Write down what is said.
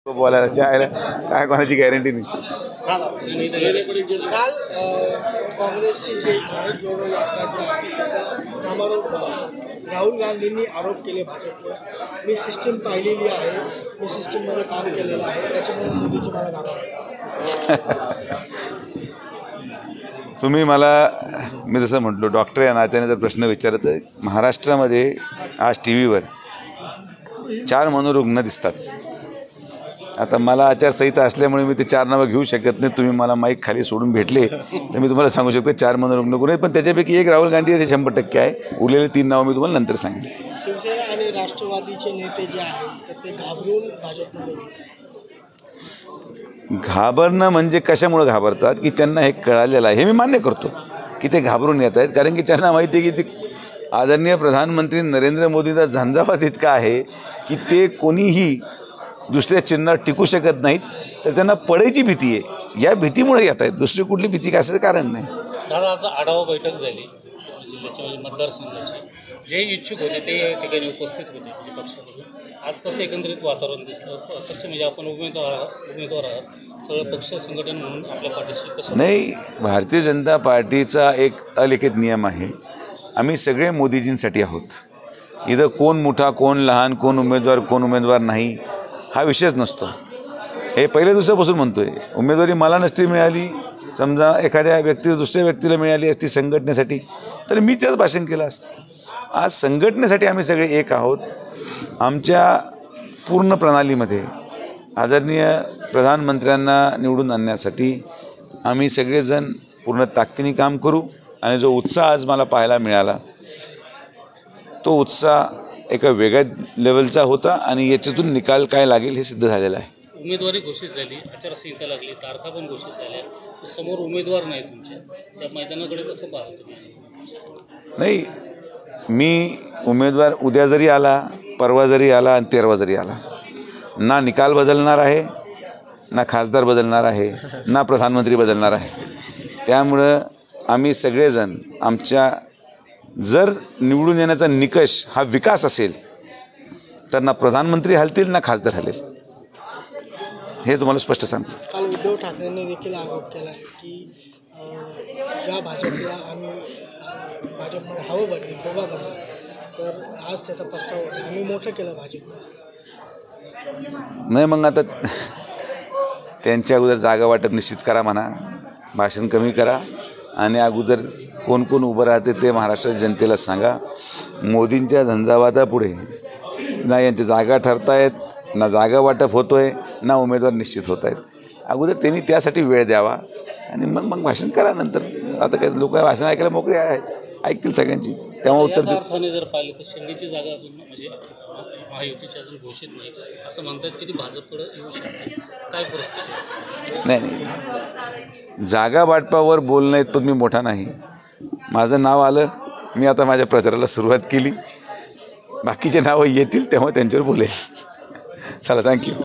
बोलायला चायला काय कोणाची गॅरंटी नाही. काल काँग्रेसची जी भारत जोडो यात्रा जी आहे त्याचा समारोप झाला. राहुल गांधींनी आरोप केले भाजपवर, मी सिस्टीम पाहिलेली आहे, मी सिस्टीममध्ये काम केलेलं आहे, त्याच्यामुळे मोदीची मला गाभा. तुम्ही मला मी जसं म्हटलो डॉक्टर या नात्याने जर प्रश्न विचारत आहे, महाराष्ट्रामध्ये आज टी व्हीवर 4 मनोरुग्ण दिसतात. आता मला आचारसंहिता असल्यामुळे मी ते 4 नावं घेऊ शकत नाही. तुम्ही मला माईक खाली सोडून भेटले तर मी तुम्हाला सांगू शकतो 4 मनोरुग्ण कोण आहेत, पण त्याच्यापैकी एक राहुल गांधी हे 100% आहे. उरलेले 3 नावं मी तुम्हाला नंतर सांगेन. शिवसेना आणि राष्ट्रवादीचे नेते जे आहेत तर ते घाबरून भाजपमध्ये गेले. घाबरणं म्हणजे कशामुळे घाबरतात की त्यांना हे कळालेलं आहे. हे मी मान्य करतो की ते घाबरून येत आहेत, कारण की त्यांना माहिती आहे की ते आदरणीय प्रधानमंत्री नरेंद्र मोदींचा झंझावात इतका आहे की ते कोणीही दुसऱ्या चिन्हावर टिकू शकत नाहीत, तर त्यांना पडायची भीती आहे. या भीतीमुळे येत आहेत, दुसरी कुठली भीती काय असं कारण नाही. दादा आज आढावा बैठक झाली जिल्ह्याच्या म्हणजे मतदारसंघाची. जे इच्छुक होते ते या ठिकाणी उपस्थित होते म्हणजे पक्षाकडून. आज कसं एकंदरीत वातावरण दिसलं, कसं म्हणजे आपण उमेदवार आहात, सगळं पक्ष संघटन म्हणून आपल्या पाठीशी कसं? नाही, भारतीय जनता पार्टीचा एक अलिखित नियम आहे, आम्ही सगळे मोदीजींसाठी आहोत. इथं कोण मोठा कोण लहान, कोण उमेदवार नाही हा विषयच नसतो. हे पहिल्या दिवसापासून म्हणतो आहे. उमेदवारी मला नसती मिळाली, समजा एखाद्या दुसऱ्या व्यक्तीला मिळाली असती संघटनेसाठी, तर मी त्याच भाषण केलं असतं. आज संघटनेसाठी आम्ही सगळे एक आहोत. आमच्या पूर्ण प्रणालीमध्ये आदरणीय प्रधानमंत्र्यांना निवडून आणण्यासाठी आम्ही सगळेजण पूर्ण ताकदीने काम करू. आणि जो उत्साह आज मला पाहायला मिळाला तो उत्साह एका वेगळ्या लेवलचा होता आणि याच्यातून निकाल काय लागेल हे सिद्ध झालेलं आहे. उमेदवारी घोषित झाली, आचारसंहिता लागली, तारखा पण घोषित झाल्या, समोर उमेदवार नाही तुमच्या, त्या मैदानाकडे कसं पाहता तुम्ही? नाही, मी उमेदवार उद्या जरी आला, परवा जरी आला आणि 13वा जरी आला, ना निकाल बदलणार आहे, ना खासदार बदलणार आहे, ना प्रधानमंत्री बदलणार आहे. त्यामुळं आम्ही सगळेजण आमच्या जर निवडून येण्याचा निकष हा विकास असेल तर ना प्रधानमंत्री हलतील ना खासदार हलेल, हे तुम्हाला स्पष्ट सांगतो. काल उद्धव ठाकरेंनी देखील आरोप केला की ज्या भाजपला आम्ही भाजपमध्ये हवं भरली शोभा भरली, तर आज त्याचा पस्तावा होता, आम्ही मोठं केलं भाजपला. नाही, मग आता त्यांच्या अगोदर जागा वाटप निश्चित करा म्हणा, भाषण कमी करा आणि अगोदर कोण कोण उभं राहते ते महाराष्ट्राच्या जनतेला सांगा. मोदींच्या झंझावातापुढे ना यांच्या जागा ठरतायत, ना जागा वाटप होतो आहे, ना उमेदवार निश्चित होत आहेत. अगोदर त्यांनी त्यासाठी वेळ द्यावा आणि मग भाषण करा. नंतर आता काही लोक भाषण ऐकायला मोकळे आहेत, ऐकतील सगळ्यांची, तेव्हा उत्तर अर्थाने जर पाहिलं तर शिंदेची जागा अजून म्हणजे महायुतीची अजून घोषित नाही असं म्हणतात की ती भाजपकडे येऊ शकते. काय परिस्थिती? नाही, जागा वाटपावर बोलणं इतपत मी मोठा नाही. माझं नाव आलं, मी आता माझ्या प्रचाराला सुरुवात केली. बाकीचे नावं येतील तेव्हा त्यांच्यावर बोलेल. चला, थँक्यू.